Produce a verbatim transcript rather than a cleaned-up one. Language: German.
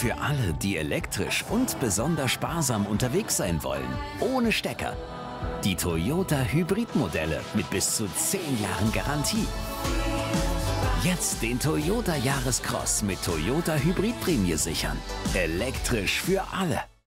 Für alle, die elektrisch und besonders sparsam unterwegs sein wollen. Ohne Stecker. Die Toyota Hybridmodelle mit bis zu zehn Jahren Garantie. Jetzt den Toyota Jahrescross mit Toyota Hybridprämie sichern. Elektrisch für alle.